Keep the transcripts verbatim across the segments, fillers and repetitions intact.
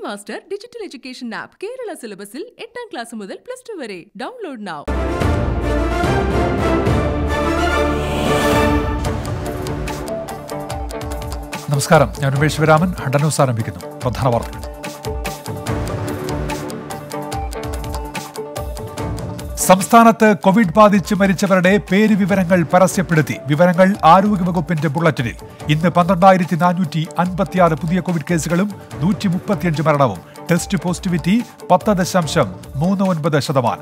Master digital education app Kerala സിലബസിൽ എട്ടാം class മുതൽ പ്ലസ് ടു വരെ. Download now. നമസ്കാരം, ഞാൻ ഉമേഷ് ശിവരാമൻ. ഹണ്ടൻ ന്യൂസ് ആരംഭിക്കുന്നു. പ്രധാന വാർത്തകൾ. സംസ്ഥാനത്ത് കോവിഡ് ബാധിച്ച് മരിച്ചവരുടെ പേര് വിവരങ്ങൾ പരസ്യപ്പെടുത്തി. വിവരങ്ങൾ ആരോഗ്യവകുപ്പിന്റെ ബുള്ളറ്റിനിൽ. ഇന്ന് പന്ത്രണ്ടായിരത്തി നാനൂറ്റി അൻപത്തിയാറ് പുതിയ കോവിഡ് കേസുകളും നൂറ്റി മുപ്പത്തിയഞ്ച് മരണവും. ടെസ്റ്റ് പോസിറ്റിവിറ്റി പത്ത് ദശാംശം മൂന്ന് ഒൻപത് ശതമാനം.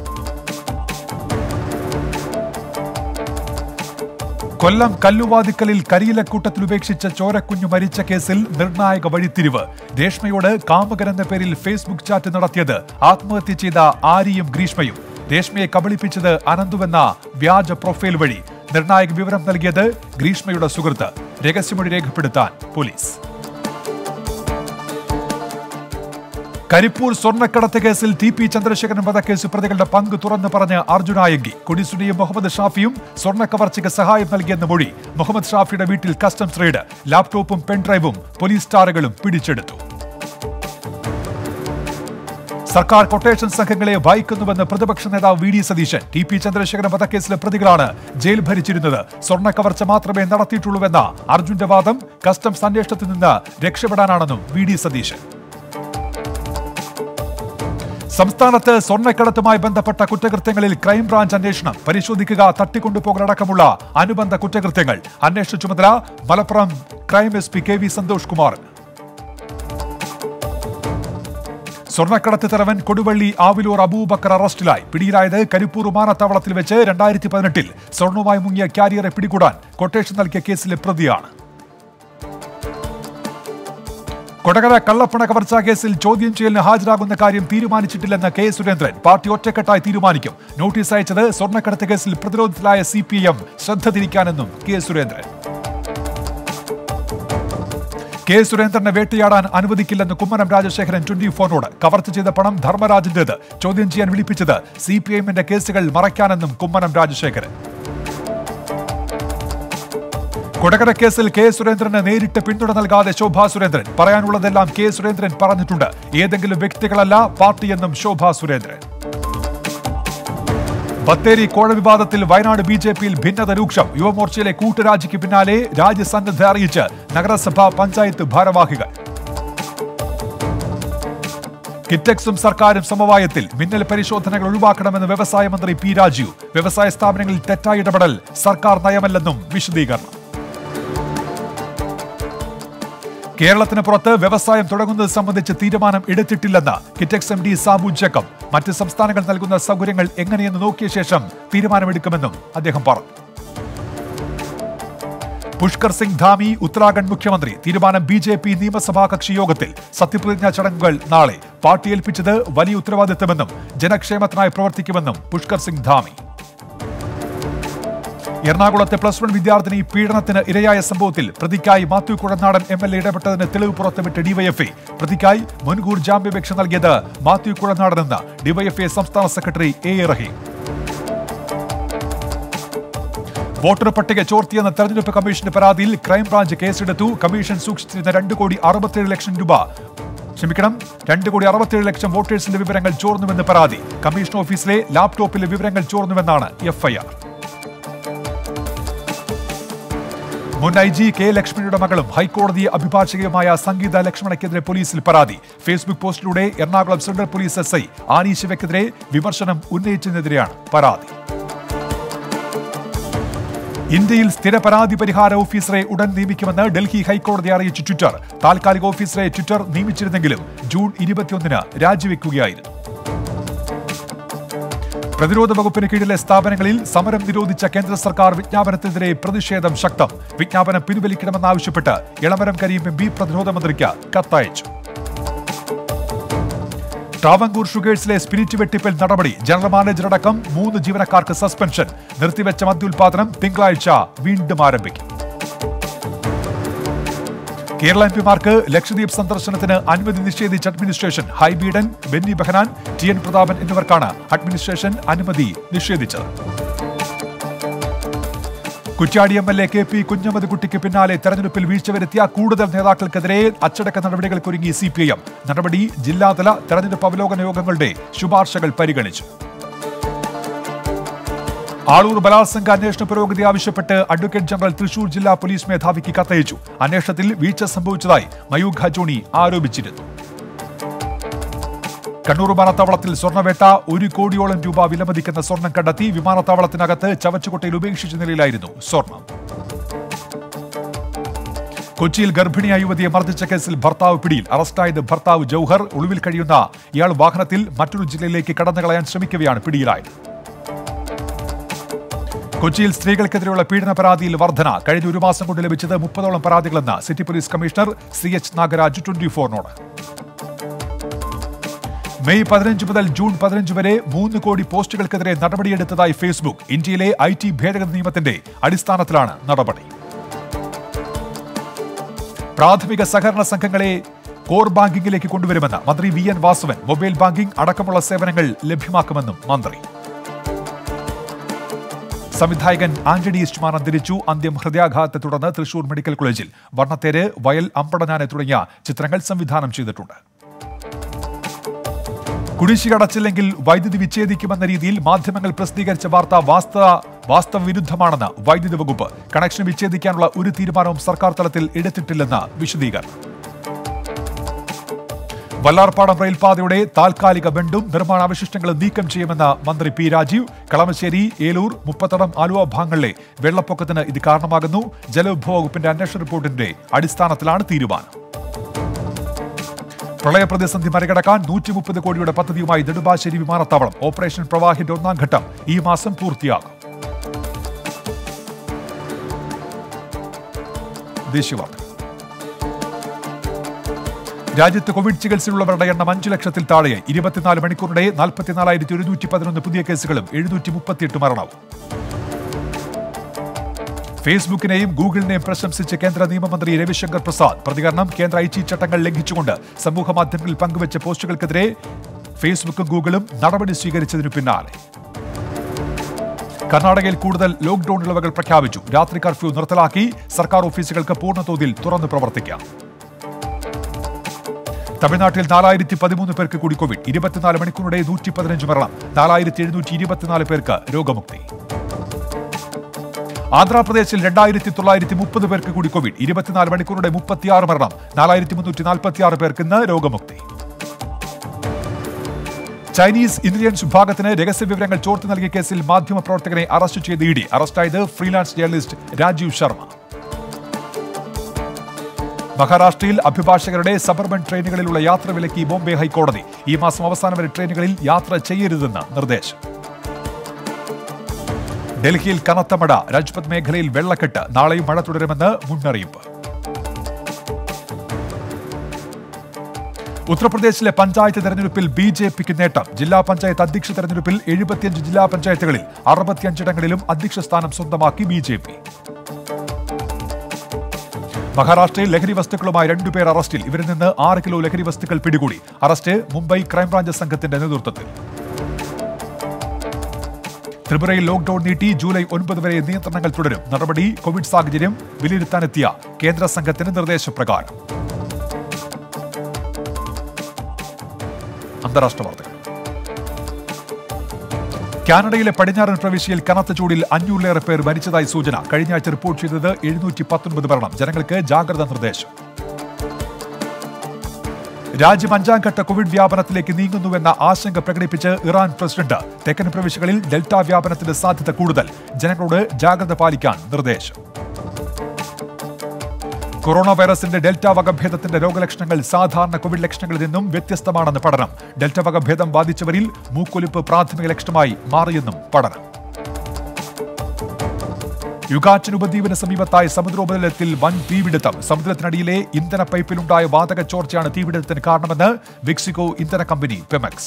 കൊല്ലം കല്ലുവാതിക്കലിൽ കരിയിലക്കൂട്ടത്തിൽ ഉപേക്ഷിച്ച ചോരക്കുഞ്ഞു മരിച്ച കേസിൽ നിർണായക വഴിത്തിരിവ്. രേഷ്മയോട് കാമുകൻ എന്ന പേരിൽ ഫേസ്ബുക്ക് ചാറ്റ് നടത്തിയത് ആത്മഹത്യ ചെയ്ത ആര്യയും ഗ്രീഷ്മയും. രേഷ്മയെ കബളിപ്പിച്ചത് അനന്തുവെന്ന വ്യാജ പ്രൊഫൈൽ വഴി. നിർണായക വിവരം നൽകിയത് ഗ്രീഷ്മയുടെ സുഹൃത്ത്. രഹസ്യമൊഴി രേഖപ്പെടുത്താൻ പോലീസ്. കരിപ്പൂർ സ്വർണ്ണക്കടത്ത് കേസിൽ ടി പി ചന്ദ്രശേഖരൻ വധക്കേസ് പ്രതികളുടെ പങ്ക് തുറന്നു പറഞ്ഞ് അർജുനായങ്കി. കൊടിസുനിയും മുഹമ്മദ് ഷാഫിയും സ്വർണ്ണക്കവർച്ചയ്ക്ക് സഹായം നൽകിയെന്ന മൊഴി. മുഹമ്മദ് ഷാഫിയുടെ വീട്ടിൽ കസ്റ്റംസ് റെയ്ഡ്. ലാപ്ടോപ്പും പെൻഡ്രൈവും പോലീസ് സ്റ്റാറുകളും പിടിച്ചെടുത്തു. സർക്കാർ കൊട്ടേഷൻ സംഘങ്ങളെ വായിക്കുന്നുവെന്ന് പ്രതിപക്ഷ നേതാവ് V D Satheesan. T P Chandrasekharan വധക്കേസിലെ പ്രതികളാണ് ജയിൽ ഭരിച്ചിരുന്നത്. സ്വർണ്ണക്കവർച്ച മാത്രമേ നടത്തിയിട്ടുള്ളൂവെന്ന അർജുന്റെ വാദം കസ്റ്റംസ് അന്വേഷണത്തിൽ നിന്ന് രക്ഷപ്പെടാനാണെന്നും വി ഡി സതീശൻ. സംസ്ഥാനത്ത് സ്വർണ്ണക്കടത്തുമായി ബന്ധപ്പെട്ട കുറ്റകൃത്യങ്ങളിൽ ക്രൈംബ്രാഞ്ച് അന്വേഷണം. പരിശോധിക്കുക, തട്ടിക്കൊണ്ടുപോകലടക്കമുള്ള അനുബന്ധ കുറ്റകൃത്യങ്ങൾ. അന്വേഷണ ചുമതല Malappuram crime S P K V Santhosh Kumar. സ്വർണ്ണക്കടത്ത് തലവൻ കൊടുവള്ളി ആവിലൂർ അബൂബക്കർ അറസ്റ്റിലായി. പിടിയിലായത് കരിപ്പൂർ വിമാനത്താവളത്തിൽ വെച്ച് രണ്ടായിരത്തി പതിനെട്ടിൽ സ്വർണ്ണവുമായി മുങ്ങിയ ക്യാരിയറെ പിടികൂടാൻ കൊട്ടേഷൻ നൽകിയ കേസിലെ പ്രതിയാണ്. കൊടകര കള്ളപ്പണ കവർച്ചാ കേസിൽ ചോദ്യം ചെയ്യലിന് ഹാജരാകുന്ന കാര്യം തീരുമാനിച്ചിട്ടില്ലെന്ന് കെ സുരേന്ദ്രൻ. പാർട്ടി ഒറ്റക്കെട്ടായി തീരുമാനിക്കും. നോട്ടീസ് അയച്ചത് സ്വർണ്ണക്കടത്ത് കേസിൽ പ്രതിരോധത്തിലായ സി പി ഐ എം ശ്രദ്ധ തിരിക്കാനെന്നും കെ സുരേന്ദ്രൻ. കെ സുരേന്ദ്രനെ വേട്ടയാടാൻ അനുവദിക്കില്ലെന്ന് കുമ്മനം രാജശേഖരൻ ട്വന്റി ഫോറിനോട്. കവർച്ച ചെയ്ത പണം ധർമ്മരാജന്റേത്. ചോദ്യം ചെയ്യാൻ വിളിപ്പിച്ചത് സി പി ഐ എമ്മിന്റെ കേസുകൾ മറയ്ക്കാനെന്നും കുമ്മനം രാജശേഖരൻ. കൊടകര കേസിൽ കെ സുരേന്ദ്രന് നേരിട്ട് പിന്തുണ നൽകാതെ ശോഭാ സുരേന്ദ്രൻ. പറയാനുള്ളതെല്ലാം കെ സുരേന്ദ്രൻ പറഞ്ഞിട്ടുണ്ട്. ഏതെങ്കിലും വ്യക്തികളല്ല പാർട്ടിയെന്നും ശോഭാ സുരേന്ദ്രൻ. ബത്തേരി കോഴ വിവാദത്തിൽ വയനാട് ബി ജെ പിയിൽ ഭിന്നത രൂക്ഷം. യുവമോർച്ചയിലെ കൂട്ടുരാജിക്ക് പിന്നാലെ രാജ്യസന്നദ്ധ അറിയിച്ച് നഗരസഭ പഞ്ചായത്ത് ഭാരവാഹികൾ. കിറ്റക്സും സർക്കാരും സമവായത്തിൽ. മിന്നൽ പരിശോധനകൾ ഒഴിവാക്കണമെന്ന് വ്യവസായ മന്ത്രി പി രാജീവ്. വ്യവസായ സ്ഥാപനങ്ങളിൽ തെറ്റായ ഇടപെടൽ സർക്കാർ നയമല്ലെന്നും വിശദീകരണം. കേരളത്തിന് പുറത്ത് വ്യവസായം തുടങ്ങുന്നത് സംബന്ധിച്ച് തീരുമാനം എടുത്തിട്ടില്ലെന്ന് കിറ്റക്സ് എം ഡി സാബു ജേക്കബ്. മറ്റ് സംസ്ഥാനങ്ങൾ നൽകുന്ന സൗകര്യങ്ങൾ എങ്ങനെയെന്ന് നോക്കിയ ശേഷം തീരുമാനമെടുക്കുമെന്നും അദ്ദേഹം പറഞ്ഞു. പുഷ്കർ സിംഗ് ധാമി ഉത്തരാഖണ്ഡ് മുഖ്യമന്ത്രി. തീരുമാനം ബി ജെ പി നിയമസഭാ കക്ഷി യോഗത്തിൽ. സത്യപ്രതിജ്ഞാ ചടങ്ങുകൾ നാളെ. പാർട്ടി ഏൽപ്പിച്ചത് വലിയ ഉത്തരവാദിത്തമെന്നും ജനക്ഷേമത്തിനായി പ്രവർത്തിക്കുമെന്നും പുഷ്കർ സിംഗ് ധാമി. എറണാകുളത്തെ പ്ലസ് വൺ വിദ്യാർത്ഥിനി പീഡനത്തിന് ഇരയായ സംഭവത്തിൽ പ്രതിക്കായി Mathew Kuzhalnadan M L A ഇടപെട്ടതിന് തെളിവ് പുറത്തുവിട്ട് ഡിവൈഎഫ്ഐ. പ്രതിക്കായി മുൻകൂർ ജാമ്യാപേക്ഷ നൽകിയത് മാത്യു കുഴനാടനെന്ന് ഡിവൈഎഫ്ഐ സംസ്ഥാന secretary A A Rahim. Voter പട്ടിക ചോർത്തിയെന്ന തെരഞ്ഞെടുപ്പ് കമ്മീഷന്റെ പരാതിയിൽ ക്രൈംബ്രാഞ്ച് കേസെടുത്തു. കമ്മീഷൻ സൂക്ഷിച്ചിരുന്ന രണ്ട് കോടി അറുപത്തിയേഴ് ലക്ഷം രൂപ ക്ഷമിക്കണം രണ്ട് കോടി അറുപത്തിയേഴ് ലക്ഷം വോട്ടേഴ്സിന്റെ വിവരങ്ങൾ ചോർന്നുവെന്ന് പരാതി. കമ്മീഷൻ ഓഫീസിലെ ലാപ്ടോപ്പിലെ വിവരങ്ങൾ ചോർന്നുവെന്നാണ് എഫ്ഐആർ. മുൻ ഐ ജി കെ ലക്ഷ്മണിയുടെ മകളും ഹൈക്കോടതി അഭിഭാഷകയുമായ സംഗീത ലക്ഷ്മണയ്ക്കെതിരെ പോലീസിൽ പരാതി. ഫേസ്ബുക്ക് പോസ്റ്റിലൂടെ Ernakulam central police S I Annie ശിവയ്ക്കെതിരെ വിമർശനം ഉന്നയിച്ചതിനെതിരെയാണ് പരാതി. ഇന്ത്യയിൽ സ്ഥിര പരാതി പരിഹാര ഓഫീസറെ ഉടൻ നിയമിക്കുമെന്ന് ഡൽഹി ഹൈക്കോടതി അറിയിച്ചു ട്വിറ്റർ. താൽക്കാലിക ഓഫീസറെ ട്വിറ്റർ നിയമിച്ചിരുന്നെങ്കിലും ജൂൺ ഇരുപത്തിയൊന്നിന് രാജിവെക്കുകയായിരുന്നു. പ്രതിരോധ വകുപ്പിന് കീഴിലെ സ്ഥാപനങ്ങളിൽ സമരം നിരോധിച്ച കേന്ദ്ര സർക്കാർ വിജ്ഞാപനത്തിനെതിരെ പ്രതിഷേധം ശക്തം. വിജ്ഞാപനം പിൻവലിക്കണമെന്നാവശ്യപ്പെട്ട് എളമരം കരീം എം പി പ്രതിരോധ മന്ത്രിക്ക് കത്തയച്ചു. ട്രാവങ്കൂർ ഷുഗേഴ്സിലെ സ്പിരിറ്റ് വെട്ടിപ്പിൽ നടപടി. ജനറൽ മാനേജറടക്കം മൂന്ന് ജീവനക്കാർക്ക് സസ്പെൻഷൻ. നിർത്തിവെച്ച മദ്യോൽപാദനം തിങ്കളാഴ്ച വീണ്ടും ആരംഭിക്കും. കേരള എം പിമാർക്ക് ലക്ഷദ്വീപ് സന്ദർശനത്തിന് അനുമതി നിഷേധിച്ച administration. Hibi Eden, Benny Behanan, T N Prathapan എന്നിവർക്കാണ് അഡ്മിനിസ്ട്രേഷൻ അനുമതി നിഷേധിച്ചത്. Kuttiadi M L A K P കുഞ്ഞമ്മദ്കുട്ടിക്ക് പിന്നാലെ തെരഞ്ഞെടുപ്പിൽ വീഴ്ച വരുത്തിയ കൂടുതൽ നേതാക്കൾക്കെതിരെ അച്ചടക്ക നടപടികൾക്കൊരുങ്ങി സി പി ഐ എം. നടപടി ജില്ലാതല തെരഞ്ഞെടുപ്പ് അവലോകന യോഗങ്ങളുടെ ശുപാർശകൾ പരിഗണിച്ചു. ആളൂർ ബലാത്സംഗ അന്വേഷണ പുരോഗതി ആവശ്യപ്പെട്ട് അഡ്വക്കേറ്റ് ജനറൽ തൃശൂർ ജില്ലാ പോലീസ് മേധാവിക്ക് കത്തയച്ചു. അന്വേഷണത്തിൽ വീഴ്ച സംഭവിച്ചതായി മയൂഖ ജോണി ആരോപിച്ചിരുന്നു. കണ്ണൂർ വിമാനത്താവളത്തിൽ സ്വർണ്ണവേട്ട. ഒരു കോടിയോളം രൂപ വിലമതിക്കുന്ന സ്വർണം കണ്ടെത്തി. വിമാനത്താവളത്തിനകത്ത് ചവറ്റുകൊട്ടയിൽ ഉപേക്ഷിച്ച നിലയിലായിരുന്നു സ്വർണം. കൊച്ചിയിൽ ഗർഭിണിയായ യുവതിയെ മർദ്ദിച്ച കേസിൽ ഭർത്താവ് പിടിയിൽ. അറസ്റ്റായത് ഭർത്താവ് ജൌഹർ. ഒളിവിൽ കഴിയുന്ന ഇയാൾ വാഹനത്തിൽ മറ്റൊരു ജില്ലയിലേക്ക് കടന്നുകളയാൻ ശ്രമിക്കവെയാണ് പിടിയിലായത്. കൊച്ചിയിൽ സ്ത്രീകൾക്കെതിരെയുള്ള പീഡന പരാതിയിൽ വർധന. കഴിഞ്ഞ ഒരു മാസം കൊണ്ട് ലഭിച്ചത് മുപ്പതോളം പരാതികളെന്ന് city police commissioner C H Nagaraj twenty ഫോറിനോട്. മെയ് പതിനഞ്ച് മുതൽ ജൂൺ പതിനഞ്ച് വരെ മൂന്ന് കോടി പോസ്റ്റുകൾക്കെതിരെ നടപടിയെടുത്തതായി ഫേസ്ബുക്ക്. ഇന്ത്യയിലെ ഐ ടി ഭേദഗതി നിയമത്തിന്റെ അടിസ്ഥാനത്തിലാണ് നടപടി. പ്രാഥമിക സഹകരണ സംഘങ്ങളെ കോർ ബാങ്കിംഗിലേക്ക് കൊണ്ടുവരുമെന്ന് മന്ത്രി V N Vasavan. Mobile banking അടക്കമുള്ള സേവനങ്ങൾ ലഭ്യമാക്കുമെന്നും മന്ത്രി. സംവിധായകൻ ആന്റണി ഈസ്റ്റ്മാൻ അന്തരിച്ചു. അന്ത്യം ഹൃദയാഘാതത്തെ തുടർന്ന് തൃശൂർ മെഡിക്കൽ കോളേജിൽ. വർണ്ണത്തേര്, വയൽ, അമ്പടനാനെ തുടങ്ങിയ ചിത്രങ്ങൾ സംവിധാനം ചെയ്തിട്ടുണ്ട്. കുടിശ്ശിക അടച്ചില്ലെങ്കിൽ വൈദ്യുതി വിച്ഛേദിക്കുമെന്ന രീതിയിൽ മാധ്യമങ്ങൾ പ്രസിദ്ധീകരിച്ച വാർത്ത വാസ്തവ വാസ്തവ വിരുദ്ധമാണെന്ന് വൈദ്യുതി വകുപ്പ്. കണക്ഷൻ വിച്ഛേദിക്കാനുള്ള ഒരു തീരുമാനവും സർക്കാർ തലത്തിൽ എടുത്തിട്ടില്ലെന്ന് വിശദീകരണം. വല്ലാർപാടം റെയിൽപാതയുടെ താൽക്കാലിക ബണ്ടും നിർമ്മാണാവശിഷ്ടങ്ങളും നീക്കം ചെയ്യുമെന്ന് മന്ത്രി പി രാജീവ്. കളമശ്ശേരി, ഏലൂർ, മുപ്പത്തടം, ആലുവ ഭാഗങ്ങളിലെ വെള്ളപ്പൊക്കത്തിന് ഇത് കാരണമാകുന്നു. ജലവിഭവ വകുപ്പിന്റെ അന്വേഷണ റിപ്പോർട്ടിന്റെ അടിസ്ഥാനത്തിലാണ് തീരുമാനം. പ്രളയപ്രതിസന്ധി മറികടക്കാൻ നൂറ്റി മുപ്പത് കോടിയുടെ പദ്ധതിയുമായി നെടുമ്പാശ്ശേരി വിമാനത്താവളം. ഓപ്പറേഷൻ പ്രവാഹിന്റെ ഒന്നാം ഘട്ടം ഈ മാസം പൂർത്തിയാകും. ദേശീയവാർത്ത. രാജ്യത്ത് കോവിഡ് ചികിത്സയിലുള്ളവരുടെ എണ്ണം അഞ്ചു ലക്ഷത്തിൽ താഴെയായി. ഇരുപത്തിനാല് മണിക്കൂറിടെ നാൽപ്പത്തിനാലായിരത്തി ഒരുന്നൂറ്റി പതിനൊന്ന് പുതിയ കേസുകളും എഴുന്നൂറ്റി മുപ്പത്തിയെട്ട് മരണവും. ഫേസ്ബുക്കിനെയും ഗൂഗിളിനെയും പ്രശംസിച്ച് കേന്ദ്ര നിയമമന്ത്രി രവിശങ്കർ പ്രസാദ്. പ്രതികരണം: കേന്ദ്ര ഐ ടി ചട്ടങ്ങൾ ലംഘിച്ചുകൊണ്ട് സമൂഹ മാധ്യമങ്ങളിൽ പങ്കുവച്ച പോസ്റ്റുകൾക്കെതിരെ ഫേസ്ബുക്കും ഗൂഗിളും നടപടി സ്വീകരിച്ചതിനു പിന്നാലെ. കർണാടകയിൽ കൂടുതൽ ലോക്ഡൌൺ ഇളവുകൾ പ്രഖ്യാപിച്ചു. രാത്രി കർഫ്യൂ നിർത്തലാക്കി. സർക്കാർ ഓഫീസുകൾക്ക് പൂർണ്ണതോതിൽ തുറന്നു പ്രവർത്തിക്കാം. തമിഴ്നാട്ടിൽ നാലായിരത്തി പതിമൂന്ന് പേർക്ക് കൂടി കോവിഡ്. ഇരുപത്തിനാല് മണിക്കൂറിടെ നൂറ്റി പതിനഞ്ച് മരണം. നാലായിരത്തി എഴുന്നൂറ്റി ഇരുപത്തിനാല് പേർക്ക് രോഗമുക്തി. ആന്ധ്രാപ്രദേശിൽ രണ്ടായിരത്തി തൊള്ളായിരത്തി മുപ്പത് പേർക്ക് കൂടി കോവിഡ്. ഇരുപത്തിനാല് മണിക്കൂറിടെ മുപ്പത്തിയാറ് മരണം. നാലായിരത്തി മുന്നൂറ്റി നാൽപ്പത്തിയാറ് പേർക്ക് ഇന്ന് രോഗമുക്തി. ചൈനീസ് ഇന്റലിജൻസ് വിഭാഗത്തിന് രഹസ്യ വിവരങ്ങൾ ചോർത്തി നൽകിയ കേസിൽ മാധ്യമപ്രവർത്തകനെ അറസ്റ്റ് ചെയ്ത് ഇ ഡി. അറസ്റ്റായത് ഫ്രീലാൻസ് ജേർണലിസ്റ്റ് രാജീവ് ശർമ്മ. മഹാരാഷ്ട്രയിൽ അഭിഭാഷകരുടെ സബർബൻ ട്രെയിനുകളിലുള്ള യാത്ര വിലക്കി ബോംബെ ഹൈക്കോടതി. ഈ മാസം അവസാനം വരെ ട്രെയിനുകളിൽ യാത്ര ചെയ്യരുതെന്ന് നിർദ്ദേശം. ഡൽഹിയിൽ കനത്ത മഴ. രാജ്പഥ് മേഖലയിൽ വെള്ളക്കെട്ട്. നാളെയും മഴ തുടരുമെന്ന് മുന്നറിയിപ്പ്. ഉത്തർപ്രദേശിലെ പഞ്ചായത്ത് തെരഞ്ഞെടുപ്പിൽ ബി ജെ പിക്ക് നേട്ടം. ജില്ലാ പഞ്ചായത്ത് അധ്യക്ഷ തെരഞ്ഞെടുപ്പിൽ എഴുപത്തിയഞ്ച് ജില്ലാ പഞ്ചായത്തുകളിൽ അറുപത്തിയഞ്ചിടങ്ങളിലും അധ്യക്ഷ സ്ഥാനം സ്വന്തമാക്കി ബി ജെ പി. മഹാരാഷ്ട്രയിൽ ലഹരി വസ്തുക്കളുമായി രണ്ടുപേർ അറസ്റ്റിൽ. ഇവരിൽ നിന്ന് ആറ് കിലോ ലഹരി വസ്തുക്കൾ പിടികൂടി. അറസ്റ്റ് മുംബൈ ക്രൈംബ്രാഞ്ച് സംഘത്തിന്റെ നേതൃത്വത്തിൽ. ത്രിപുരയിൽ ലോക്ഡൌൺ നീട്ടി. ജൂലൈ ഒൻപത് വരെ നിയന്ത്രണങ്ങൾ തുടരും. നടപടി കോവിഡ് സാഹചര്യം വിലയിരുത്താനെത്തിയ കേന്ദ്ര സംഘത്തിന് നിർദ്ദേശപ്രകാരം. അന്താരാഷ്ട്ര വാർത്തകൾ. കാനഡയിലെ പടിഞ്ഞാറൻ പ്രവിശ്യയിൽ കനത്ത ചൂടിൽ അഞ്ഞൂറിലേറെ പേർ മരിച്ചതായി സൂചന. കഴിഞ്ഞ ആഴ്ച റിപ്പോർട്ട് ചെയ്തത് എഴുന്നൂറ്റി പത്തൊൻപത് മരണം. ജനങ്ങൾക്ക് ജാഗ്രതാ നിർദ്ദേശം. രാജ്യം അഞ്ചാം ഘട്ട കോവിഡ് വ്യാപനത്തിലേക്ക് നീങ്ങുന്നുവെന്ന ആശങ്ക പ്രകടിപ്പിച്ച് ഇറാൻ പ്രസിഡന്റ്. തെക്കൻ പ്രവിശ്യകളിൽ ഡെൽറ്റ വ്യാപനത്തിന്റെ സാധ്യത കൂടുതൽ. ജനങ്ങളോട് ജാഗ്രത പാലിക്കാൻ നിർദ്ദേശം. കൊറോണ വൈറസിന്റെ ഡെൽറ്റ വകഭേദത്തിന്റെ രോഗലക്ഷണങ്ങൾ സാധാരണ കോവിഡ് ലക്ഷണങ്ങളിൽ നിന്നും വ്യത്യസ്തമാണെന്ന് പഠനം. ഡെൽറ്റ വകഭേദം ബാധിച്ചവരിൽ മൂക്കൊലിപ്പ് പ്രാഥമിക ലക്ഷണമായി മാറിയെന്നും പഠനം. യുഗാച്ചൻ ഉപദ്വീപിന് സമീപത്തായ സമുദ്രോപരിതലത്തിൽ വൻ തീപിടുത്തം. സമുദ്രത്തിനടിയിലെ ഇന്ധന പൈപ്പിലുണ്ടായ വാതക ചോർച്ചയാണ് തീപിടുത്തത്തിന് കാരണമെന്ന് മെക്സിക്കോ ഇന്ധന കമ്പനി പെമെക്സ്.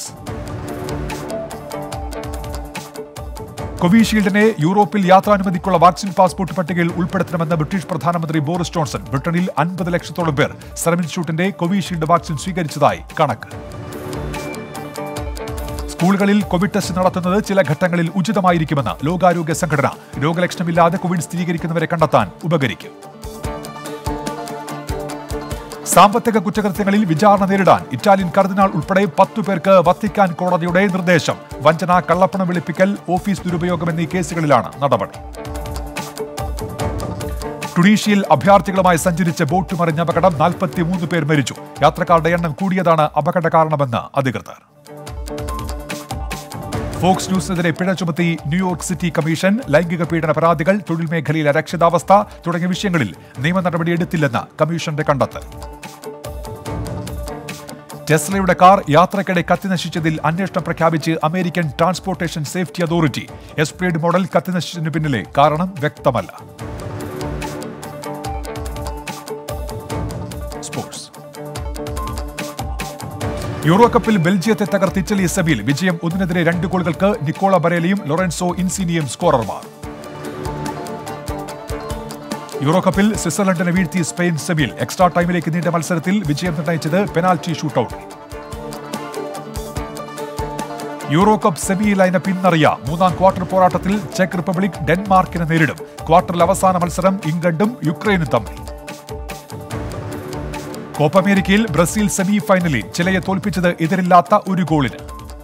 കോവിഷീൽഡിനെ യൂറോപ്പിൽ യാത്രാനുമതിക്കുള്ള വാക്സിൻ പാസ്പോർട്ട് പട്ടികയിൽ ഉൾപ്പെടുത്തണമെന്ന് ബ്രിട്ടീഷ് പ്രധാനമന്ത്രി ബോറിസ് ജോൺസൺ. ബ്രിട്ടനിൽ അൻപത് ലക്ഷത്തോളം പേർ സെറം ഇൻസ്റ്റിറ്റ്യൂട്ടിന്റെ കോവിഷീൽഡ് വാക്സിൻ സ്വീകരിച്ചതായി കണക്ക്. സ്കൂൾ സ്കൂളുകളിൽ കോവിഡ് ടെസ്റ്റ് നടത്തുന്നത് ചില ഘട്ടങ്ങളിൽ ഉചിതമായിരിക്കുമെന്ന് ലോകാരോഗ്യ സംഘടന. രോഗലക്ഷണമില്ലാതെ കോവിഡ് സ്ഥിരീകരിക്കുന്നവരെ കണ്ടെത്താൻ ഉപകരിക്കും. സാമ്പത്തിക കുറ്റകൃത്യങ്ങളിൽ വിചാരണ നേരിടാൻ ഇറ്റാലിയൻ കർദിനാൾ ഉൾപ്പെടെ പത്തു പേർക്ക് വത്തിക്കാൻ കോടതിയുടെ നിർദ്ദേശം. വഞ്ചന, കള്ളപ്പണം വെളുപ്പിക്കൽ, ഓഫീസ് ദുരുപയോഗം എന്നീ കേസുകളിലാണ് നടപടി. ടുണീഷ്യയിൽ അഭയാർത്ഥികളുമായി സഞ്ചരിച്ച ബോട്ട് മറിഞ്ഞ അപകടം നാൽപ്പത്തിമൂന്ന് പേർ മരിച്ചു. യാത്രക്കാരുടെ എണ്ണം കൂടിയതാണ് അപകട കാരണമെന്ന് അധികൃതർ. ഫോക്സ് ന്യൂസിനെതിരെ പിഴ ചുമത്തി ന്യൂയോർക്ക് സിറ്റി കമ്മീഷൻ. ലൈംഗിക പീഡന പരാതികൾ, തൊഴിൽ മേഖലയിലെ അരക്ഷിതാവസ്ഥ തുടങ്ങിയ വിഷയങ്ങളിൽ നിയമ നടപടിയെടുത്തില്ലെന്ന് കമ്മീഷന്റെ കണ്ടെത്തൽ. ടെസ്ലയുടെ കാർ യാത്രക്കിടെ കത്തിനശിച്ചതിൽ അന്വേഷണം പ്രഖ്യാപിച്ച് American transportation safety authority. S Plaid model കത്തിനശിച്ചതിന് പിന്നിലെ കാരണം വ്യക്തമല്ല. സ്പോർട്സ്. യൂറോ കപ്പിൽ ബെൽജിയത്തെ തകർത്ത് ഇറ്റലി സെമിയിൽ വിജയം. ഒന്നിനെതിരെ രണ്ട് ഗോളുകൾക്ക് നിക്കോള ബരേലയും ലൊറൻസോ ഇൻസിനിയും സ്കോറർമാർ. യൂറോ കപ്പിൽ സ്വിറ്റ്സർലൻഡിനെ വീഴ്ത്തി സ്പെയിൻ സെമിയിൽ. എക്സ്ട്രാ ടൈമിലേക്ക് നീണ്ട മത്സരത്തിൽ വിജയം നിർണയിച്ചത് penalty shootout. Euro cup semi lineup ഇന്നറിയാം. മൂന്നാം ക്വാർട്ടർ പോരാട്ടത്തിൽ ചെക്ക് റിപ്പബ്ലിക് ഡെൻമാർക്കിനെ നേരിടും. ക്വാർട്ടറിൽ അവസാന മത്സരം ഇംഗ്ലണ്ടും യുക്രൈനും തമ്മിൽ. കോപ്പ അമേരിക്കയിൽ ബ്രസീൽ സെമി ഫൈനലിൽ ചിലയെ തോൽപ്പിച്ചത് എതിരില്ലാത്ത ഒരു ഗോളിന്.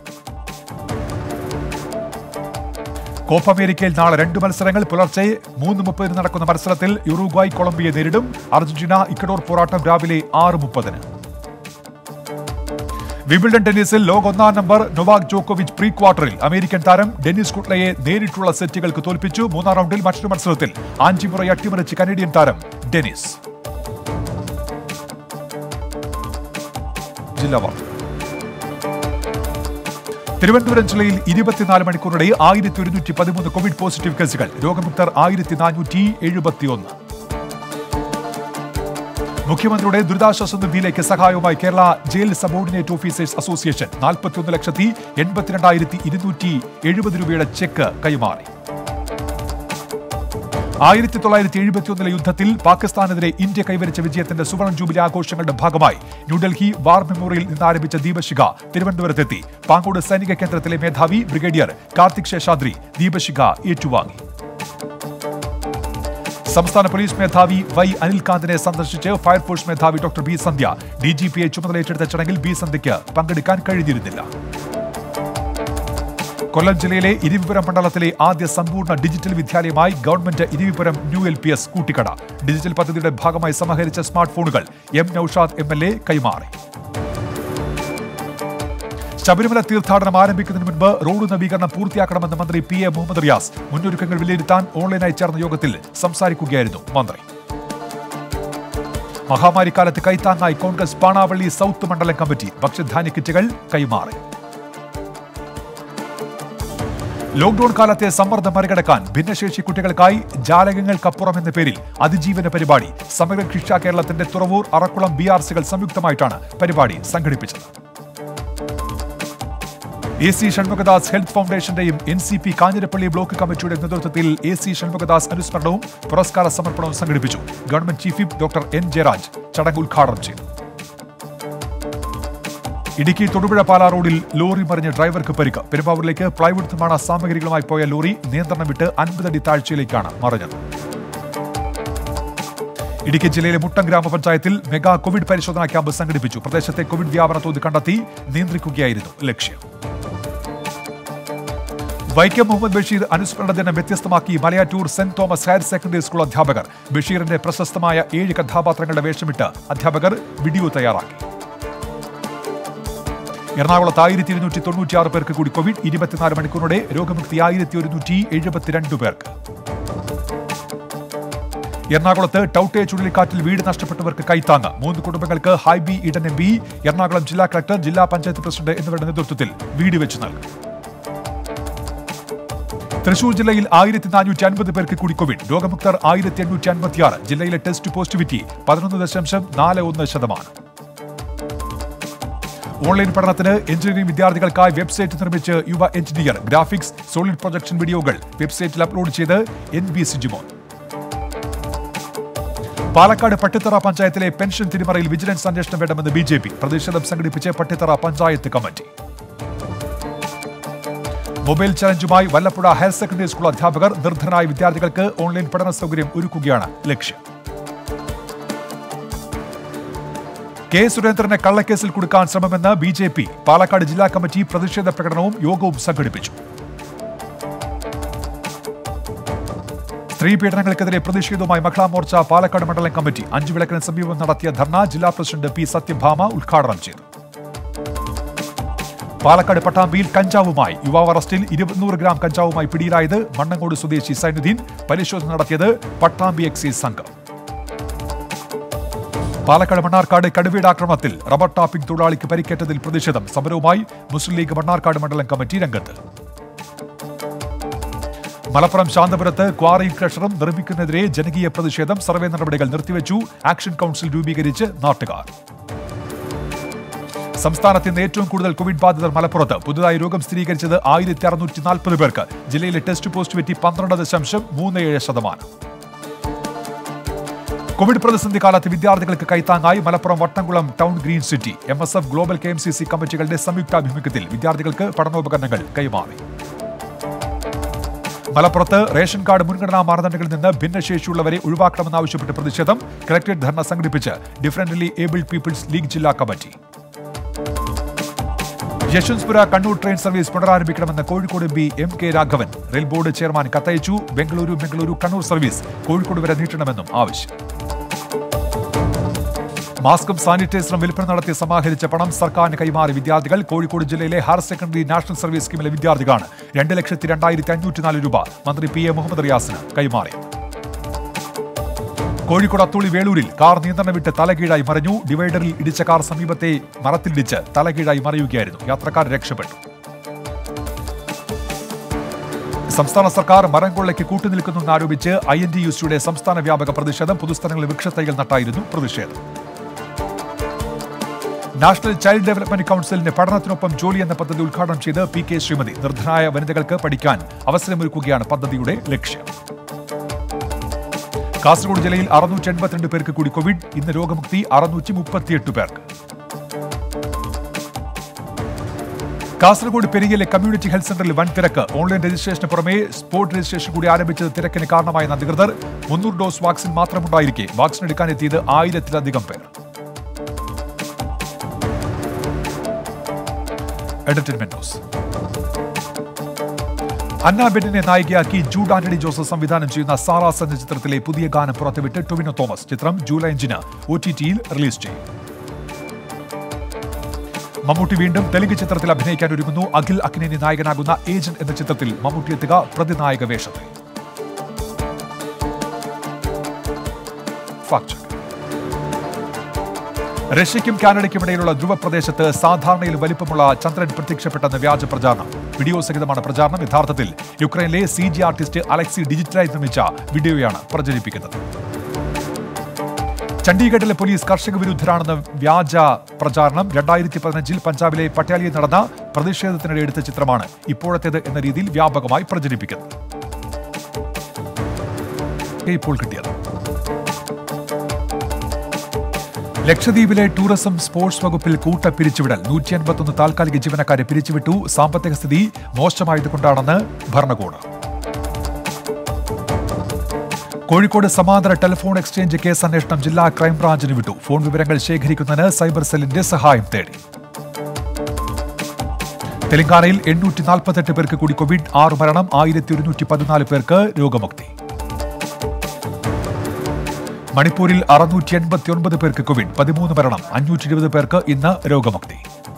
കോപ്പ അമേരിക്കയിൽ നാളെ രണ്ട് മത്സരങ്ങൾ. പുലർച്ചെ മൂന്ന് മുപ്പതിന് നടക്കുന്ന മത്സരത്തിൽ യുറുഗ്വായ് കൊളംബിയയെ നേരിടും. അർജന്റീന ഇക്വഡോർ പോരാട്ടം രാവിലെ ആറ് മുപ്പതിന്. വിംബിൾഡൺ ടെന്നീസിൽ ലോക ഒന്നാം നമ്പർ നൊവാക് ജോക്കോവിച്ച് പ്രീ ക്വാർട്ടറിൽ. അമേരിക്കൻ താരം ഡെന്നിസ് കുട്ലയെ നേരിട്ടുള്ള സെറ്റുകൾക്ക് തോൽപ്പിച്ചു. മൂന്നാം റൗണ്ടിൽ മറ്റൊരു മത്സരത്തിൽ അഞ്ച് മുറ അട്ടിമറിച്ച് കനേഡിയൻ താരം ഡെന്നിസ്. ജില്ലാ വാർത്ത. തിരുവനന്തപുരം ജില്ലയിൽ ഇരുപത്തിനാല് മണിക്കൂറിടെ ആയിരത്തി ഒരുന്നൂറ്റി പതിമൂന്ന് കോവിഡ് പോസിറ്റീവ് കേസുകൾ. രോഗമുക്തർ ആയിരത്തി നാനൂറ്റി എഴുപത്തിയൊന്ന്. മുഖ്യമന്ത്രിയുടെ ദുരിതാശ്വാസ നിധിയിലേക്ക് സഹായവുമായി Kerala jail subordinate officers association നാൽപ്പത്തിയൊന്ന് ലക്ഷത്തി എൺപത്തിരണ്ടായിരത്തി ഇരുന്നൂറ്റി എഴുപത് രൂപയുടെ ചെക്ക് കൈമാറി. ആയിരത്തി തൊള്ളായിരത്തി എഴുപത്തിയൊന്നിലെ യുദ്ധത്തിൽ പാകിസ്ഥാനെതിരെ ഇന്ത്യ കൈവരിച്ച വിജയത്തിന്റെ സുവർണ ജൂബിലി ആഘോഷങ്ങളുടെ ഭാഗമായി ന്യൂഡൽഹി വാർ മെമ്മോറിയൽ നിന്ന് ആരംഭിച്ച ദീപശിഖ തിരുവനന്തപുരത്തെത്തി. പാങ്ങോട് സൈനിക കേന്ദ്രത്തിലെ മേധാവി ബ്രിഗേഡിയർ കാർത്തിക് ശേഷാദ്രി ദീപശിഖ ഏറ്റുവാങ്ങി. സംസ്ഥാന പോലീസ് മേധാവി വൈ അനിൽകാന്തിനെ സന്ദർശിച്ച് ഫയർഫോഴ്സ് മേധാവി ഡോക്ടർ ബി സന്ധ്യ. ഡിജിപിയെ ചുമതലയേറ്റെടുത്ത ചടങ്ങിൽ ബി സന്ധ്യയ്ക്ക് പങ്കെടുക്കാൻ കഴിഞ്ഞിരുന്നില്ല. കൊല്ലം ജില്ലയിലെ ഇരിവിപുരം മണ്ഡലത്തിലെ ആദ്യ സമ്പൂർണ്ണ ഡിജിറ്റൽ വിദ്യാലയമായി government Eravipuram new L P S Koottikkada. Digital പദ്ധതിയുടെ ഭാഗമായി സമാഹരിച്ച സ്മാർട്ട് ഫോണുകൾ M Noushad M L A കൈമാറി. ശബരിമല തീർത്ഥാടനം ആരംഭിക്കുന്നതിന് മുൻപ് റോഡ് നവീകരണം പൂർത്തിയാക്കണമെന്ന് മന്ത്രി പി എ മുഹമ്മദ് റിയാസ്. മുന്നൊരുക്കങ്ങൾ വിലയിരുത്താൻ ഓൺലൈനായി ചേർന്ന യോഗത്തിൽ സംസാരിക്കുകയായിരുന്നു മന്ത്രി. മഹാമാരിക്കാലത്ത് കൈത്താങ്ങായി കോൺഗ്രസ് പാണാവള്ളി സൗത്ത് മണ്ഡലം കമ്മിറ്റി ഭക്ഷ്യധാന്യ കിറ്റുകൾ കൈമാറി. ലോക്ഡൌൺ കാലത്തെ സമ്മർദ്ദം മറികടക്കാൻ ഭിന്നശേഷി കുട്ടികൾക്കായി ജാലകങ്ങൾക്കപ്പുറം എന്ന പേരിൽ അതിജീവന പരിപാടി. സമഗ്ര ശിക്ഷ കേരളത്തിന്റെ തുറവൂർ, അറക്കുളം ബി ആർ സികൾ സംയുക്തമായിട്ടാണ് പരിപാടി സംഘടിപ്പിച്ചത്. എ സി ഷൺമുഖദാസ് ഹെൽത്ത് ഫൗണ്ടേഷന്റെയും N C P Kanjirappally block committee നേതൃത്വത്തിൽ എ സി ഷൺമുഖദാസ് അനുസ്മരണവും പുരസ്കാര സമർപ്പണവും സംഘടിപ്പിച്ചു. Government chief whip doctor N Jayaraj ചടങ്ങ് ഉദ്ഘാടനം ചെയ്തു. ഇടുക്കി തൊടുപുഴ പാലാ റോഡിൽ ലോറി മറിഞ്ഞ് ഡ്രൈവർക്ക് പരിക്ക്. പെരുമ്പാവൂരിലേക്ക് പ്ലൈവുഡ് നിർമ്മാണ സാമഗ്രികളുമായി പോയ ലോറി നിയന്ത്രണം വിട്ട് അൻപതടി താഴ്ചയിലേക്കാണ് മറിഞ്ഞത്. ഇടുക്കി ജില്ലയിലെ മുട്ടം ഗ്രാമപഞ്ചായത്തിൽ മെഗാ കോവിഡ് പരിശോധനാ ക്യാമ്പ് സംഘടിപ്പിച്ചു. പ്രദേശത്തെ കോവിഡ് വ്യാപന തോത് കണ്ടെത്തി നിയന്ത്രിക്കുകയായിരുന്നു ലക്ഷ്യം. വൈക്കം മുഹമ്മദ് ബഷീർ അനുസ്മരണ ദിനം വ്യത്യസ്തമാക്കി മലയാറ്റൂർ സെന്റ് തോമസ് ഹയർ സെക്കൻഡറി സ്കൂൾ അധ്യാപകർ. ബഷീറിന്റെ പ്രശസ്തമായ ഏഴ് കഥാപാത്രങ്ങളുടെ വേഷമിട്ട് അധ്യാപകർ വീഡിയോ തയ്യാറാക്കി. എറണാകുളത്ത് ആയിരത്തി ഇരുന്നൂറ്റി തൊണ്ണൂറ്റിയാറ് പേർക്ക് കൂടി കോവിഡ്. ഇരുപത്തിനാല് മണിക്കൂറിടെ രോഗമുക്തി ആയിരത്തി ഒരുന്നൂറ്റി എഴുപത്തിരണ്ട് പേർക്ക്. എറണാകുളത്ത് ടൌട്ടെ ചുഴലിക്കാറ്റിൽ വീട് നഷ്ടപ്പെട്ടവർക്ക് കൈത്താങ്ങ്. മൂന്ന് കുടുംബങ്ങൾക്ക് ഹൈബി ഈഡൻ എം പി, എറണാകുളം ജില്ലാ കളക്ടർ, ജില്ലാ പഞ്ചായത്ത് പ്രസിഡന്റ് എന്നിവരുടെ നേതൃത്വത്തിൽ വീട് വെച്ച് നൽകും. തൃശൂർ ജില്ലയിൽ ആയിരത്തി നാനൂറ്റി അൻപത് പേർക്ക് കൂടി കോവിഡ്. രോഗമുക്തർ ആയിരത്തി എണ്ണൂറ്റി അൻപത്തിയാറ്. ജില്ലയിലെ ടെസ്റ്റ് പോസിറ്റിവിറ്റി പതിനൊന്ന് ദശാംശം നാല് ഒന്ന് ശതമാനം. ഓൺലൈൻ പഠനത്തിന് എഞ്ചിനീയറിംഗ് വിദ്യാർത്ഥികൾക്കായി വെബ്സൈറ്റ് നിർമ്മിച്ച് യുവ എഞ്ചിനീയർ. ഗ്രാഫിക്സ്, സോളിഡ് പ്രൊജക്ഷൻ വീഡിയോകൾ വെബ്സൈറ്റിൽ അപ്ലോഡ് ചെയ്ത് എൻ ബി സിജിമോൻ. പാലക്കാട് പട്ടിത്തറ പഞ്ചായത്തിലെ പെൻഷൻ തിരിമറിയിൽ വിജിലൻസ് അന്വേഷണം വേണമെന്ന് ബി ജെ പി. പ്രതിഷേധം സംഘടിപ്പിച്ച് പട്ടിത്തറ പഞ്ചായത്ത് കമ്മിറ്റി. മൊബൈൽ ചലഞ്ചുമായി വല്ലപ്പുഴ ഹയർ സെക്കൻഡറി സ്കൂൾ അധ്യാപകർ നിർധനരായ വിദ്യാർത്ഥികൾക്ക് ഓൺലൈൻ പഠന സൗകര്യം ഒരുക്കുകയാണ് ലക്ഷ്യം. കെ സുരേന്ദ്രനെ കള്ളക്കേസിൽ കുടുക്കാൻ ശ്രമമെന്ന് ബി ജെ പി. പാലക്കാട് ജില്ലാ കമ്മിറ്റി പ്രതിഷേധ പ്രകടനവും യോഗവും സംഘടിപ്പിച്ചു. സ്ത്രീ പീഡനങ്ങൾക്കെതിരെ പ്രതിഷേധവുമായി മഹിളാ മോർച്ച പാലക്കാട് മണ്ഡലം കമ്മിറ്റി അഞ്ചു വിളക്കിന് സമീപം നടത്തിയ ധർണ ജില്ലാ പ്രസിഡന്റ് പി സത്യഭാമ ഉദ്ഘാടനം ചെയ്തു. പാലക്കാട് പട്ടാമ്പിയിൽ കഞ്ചാവുമായി യുവാവ് അറസ്റ്റിൽ. ഇരുന്നൂറ് ഗ്രാം കഞ്ചാവുമായി പിടിയിലായത് മണ്ണങ്ങോട് സ്വദേശി സൈനുദ്ദീൻ. പരിശോധന നടത്തിയത് പട്ടാമ്പി എക്സൈസ് സംഘം. പാലക്കാട് മണ്ണാർക്കാട് കടുവയുടെ ആക്രമണത്തിൽ റബ്ബർ ടാപ്പിംഗ് തൊഴിലാളിക്ക് പരിക്കേറ്റതിൽ പ്രതിഷേധം. സമരവുമായി മുസ്ലിം ലീഗ് മണ്ണാർക്കാട് മണ്ഡലം കമ്മിറ്റി രംഗത്ത്. മലപ്പുറം ശാന്തപുരത്ത് ക്വാറിയും ക്രഷറും നിർമ്മിക്കുന്നതിനെതിരെ ജനകീയ പ്രതിഷേധം. സർവേ നടപടികൾ നിർത്തിവെച്ചു. ആക്ഷൻ കൗൺസിൽ രൂപീകരിച്ച് നാട്ടുകാർ. സംസ്ഥാനത്ത് ഇന്ന് ഏറ്റവും കൂടുതൽ കോവിഡ് ബാധിതർ മലപ്പുറത്ത്. പുതുതായി രോഗം സ്ഥിരീകരിച്ചത് ആയിരത്തി അറുന്നൂറ്റി നാൽപ്പത് പേർക്ക്. ജില്ലയിലെ ടെസ്റ്റ് പോസിറ്റിവിറ്റി പന്ത്രണ്ട് ദശാംശം മൂന്ന് ഏഴ് ശതമാനം. കോവിഡ് പ്രതിസന്ധി കാലത്ത് വിദ്യാർത്ഥികൾക്ക് കൈത്താങ്ങായി Malappuram Vattamkulam town green city. M S F global K M C C കമ്മിറ്റികളുടെ സംയുക്താഭിമുഖ്യത്തിൽ വിദ്യാർത്ഥികൾക്ക് പഠനോപകരണങ്ങൾ കൈമാറി. മലപ്പുറത്ത് റേഷൻ കാർഡ് മുൻഗണനാ മാനദണ്ഡങ്ങളിൽ നിന്ന് ഭിന്നശേഷിയുള്ളവരെ ഒഴിവാക്കണമെന്നാവശ്യപ്പെട്ട് പ്രതിഷേധം. കളക്ടറേറ്റ് ധർണ സംഘടിപ്പിച്ച് ഡിഫറന്റ്ലി ഏബിൾഡ് പീപ്പിൾസ് ലീഗ് ജില്ലാ കമ്മിറ്റി. യശ്വന്ത്പുര കണ്ണൂർ ട്രെയിൻ സർവീസ് പുനരാരംഭിക്കണമെന്ന് Kozhikode M P M K Raghavan. Rail board chairman കത്തയച്ചു. ബംഗളൂരു ബംഗളൂരു കണ്ണൂർ സർവീസ് കോഴിക്കോട് വരെ നീട്ടണമെന്നും ആവശ്യം. മാസ്കും സാനിറ്റൈസറും വിൽപ്പന നടത്തി സമാഹരിച്ച പണം സർക്കാരിന് കൈമാറി വിദ്യാർത്ഥികൾ. കോഴിക്കോട് ജില്ലയിലെ ഹയർ സെക്കൻഡറി നാഷണൽ സർവീസ് സ്കീമിലെ വിദ്യാർത്ഥികളാണ് രണ്ട് ലക്ഷത്തി രണ്ടായിരത്തി അഞ്ഞൂറ്റി നാല് രൂപ മന്ത്രി പി എ മുഹമ്മദ് റിയാസിന് കൈമാറിയത്. കോഴിക്കോട് അത്തോളി വേളൂരിൽ കാർ നിയന്ത്രണം വിട്ട് തലകീഴായി മറിഞ്ഞു. ഡിവൈഡറിൽ ഇടിച്ച കാർ സമീപത്തെ മരത്തിലിടിച്ച് തലകീഴായി മറിയുകയായിരുന്നു. യാത്രക്കാർ രക്ഷപ്പെട്ടു. സംസ്ഥാന സർക്കാർ മരം കൊള്ളയ്ക്ക് കൂട്ടുനിൽക്കുന്നുവെന്നാരോപിച്ച് ഐ എൻ ടി യു സിയുടെ സംസ്ഥാന വ്യാപക പ്രതിഷേധം. പൊതുസ്ഥലങ്ങളിൽ വൃക്ഷത്തൈകൾ നട്ടായിരുന്നു പ്രതിഷേധം. നാഷണൽ ചൈൽഡ് ഡെവലപ്മെന്റ് കൌൺസിലിന്റെ പഠനത്തിനൊപ്പം ജോലി എന്ന പദ്ധതി ഉദ്ഘാടനം ചെയ്ത് പി കെ ശ്രീമതി. നിർധനായ വനിതകൾക്ക് പഠിക്കാൻ അവസരമൊരുക്കുകയാണ് പദ്ധതിയുടെ ലക്ഷ്യം. കാസർഗോഡ് ജില്ലയിൽ അറുന്നൂറ്റി എൺപത്തിരണ്ട് പേർക്ക് കൂടി കോവിഡ്. ഇന്ന് രോഗമുക്തി അറുന്നൂറ്റി മുപ്പത്തിയെട്ട് പേർക്ക്. കാസർഗോഡ് പെരിയയിലെ കമ്മ്യൂണിറ്റി ഹെൽത്ത് സെന്ററിൽ വൻ തിരക്ക്. ഓൺലൈൻ രജിസ്ട്രേഷന് പുറമെ സ്പോട്ട് രജിസ്ട്രേഷൻ കൂടി ആരംഭിച്ചത് തിരക്കിന് കാരണമായെന്ന് അധികൃതർ. മുന്നൂറ് ഡോസ് വാക്സിൻ മാത്രമുണ്ടായിരിക്കെ വാക്സിൻ എടുക്കാനെത്തിയത് ആയിരത്തിലധികം പേർ. Entertainment news. അന്ന ബെന്നിനെ നായികയാക്കി ജൂഡ് ആന്റണി ജോസഫ് സംവിധാനം ചെയ്യുന്ന സാറാസ് എന്ന ചിത്രത്തിലെ പുതിയ ഗാനം പുറത്തുവിട്ട് ടൊവിനോ തോമസ്. ചിത്രം ജൂലൈ അഞ്ചിന് ഒ ടി ടിയിൽ റിലീസ് ചെയ്യും. മമ്മൂട്ടി വീണ്ടും തെലുങ്ക് ചിത്രത്തിൽ അഭിനയിക്കാൻ ഒരുങ്ങുന്നു. അഖിൽ അക്നേനി നായകനാകുന്ന ഏജന്റ് എന്ന ചിത്രത്തിൽ മമ്മൂട്ടി എത്തുക പ്രതിനായക വേഷത്തിൽ. റഷ്യയ്ക്കും കാനഡയ്ക്കും ഇടയിലുള്ള ധ്രുവപ്രദേശത്ത് സാധാരണയിൽ വലിപ്പമുള്ള ചന്ദ്രൻ പ്രത്യക്ഷപ്പെട്ടെന്ന വ്യാജ പ്രചാരണം. വീഡിയോ സഹിതമാണ് പ്രചാരണം. യഥാർത്ഥത്തിൽ യുക്രൈനിലെ സി ജി ആർട്ടിസ്റ്റ് അലക്സി ഡിജിറ്റലായി നിർമ്മിച്ച വീഡിയോയാണ് പ്രചരിപ്പിക്കുന്നത്. ചണ്ഡീഗഡിലെ പോലീസ് കർഷക വിരുദ്ധരാണെന്ന വ്യാജ പ്രചാരണം. രണ്ടായിരത്തി പതിനഞ്ചിൽ പഞ്ചാബിലെ പട്യാലയിൽ നടന്ന പ്രതിഷേധത്തിനിടെ എടുത്ത ചിത്രമാണ് ഇപ്പോഴത്തേത് എന്ന രീതിയിൽ വ്യാപകമായി പ്രചരിപ്പിക്കുന്നത്. ഇപ്പോൾ കിട്ടിയത് ലക്ഷദ്വീപിലെ ടൂറിസം സ്പോർട്സ് വകുപ്പിൽ കൂട്ട പിരിച്ചുവിടൽ. നൂറ്റി അൻപത്തൊന്ന് താൽക്കാലിക ജീവനക്കാരെ പിരിച്ചുവിട്ടു. സാമ്പത്തിക സ്ഥിതി മോശമായതുകൊണ്ടാണെന്ന് ഭരണകൂടം. കോഴിക്കോട് സമാന്തര ടെലിഫോൺ എക്സ്ചേഞ്ച് കേസ് അന്വേഷണം ജില്ലാ ക്രൈംബ്രാഞ്ചിന് വിട്ടു. ഫോൺ വിവരങ്ങൾ ശേഖരിക്കുന്നതിന് സൈബർ സെല്ലിന്റെ സഹായം തേടി. തെലങ്കാനയിൽ എണ്ണൂറ്റി നാൽപ്പത്തെട്ട് പേർക്ക് കൂടി കോവിഡ്. ആറ് മരണം. ആയിരത്തി ഒരുന്നൂറ്റി പതിനാല് പേർക്ക് രോഗമുക്തി. മണിപ്പൂരിൽ അറുന്നൂറ്റി എൺപത്തി ഒൻപത് പേർക്ക് കോവിഡ്. പതിമൂന്ന് മരണം. അഞ്ഞൂറ്റി ഇരുപത് പേർക്ക് ഇന്ന് രോഗമുക്തി.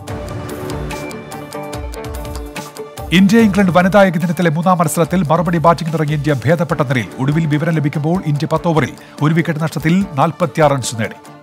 ഇന്ത്യ ഇംഗ്ലണ്ട് വനിതാ ഏകദിനത്തിലെ മൂന്നാം മത്സരത്തിൽ മറുപടി ബാറ്റിംഗിനിറങ്ങിയ ഇന്ത്യ ഭേദപ്പെട്ട നിലയിൽ. ഒടുവിൽ വിവരം ലഭിക്കുമ്പോൾ ഇന്ത്യ പത്ത് ഓവറിൽ ഒരു വിക്കറ്റ് നഷ്ടത്തിൽ നാൽപ്പത്തിയാറ് റൺസ് നേടി.